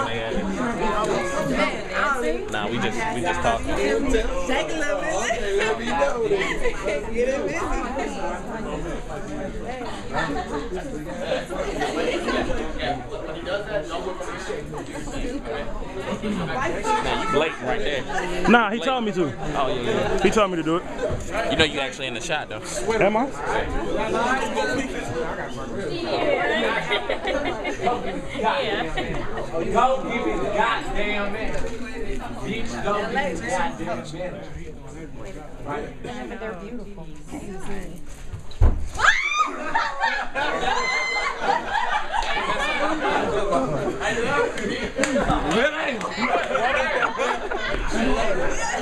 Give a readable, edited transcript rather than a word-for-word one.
Nah, we just talking. Take a little bit. Get it busy. Nah, you blatant right there. Nah, he told me to. Oh yeah. He told me to do it. You know you actually in the shot though. Am I? Go give me the goddamn minute. Bitch, go give me the goddamn minute. But they're beautiful. I love you.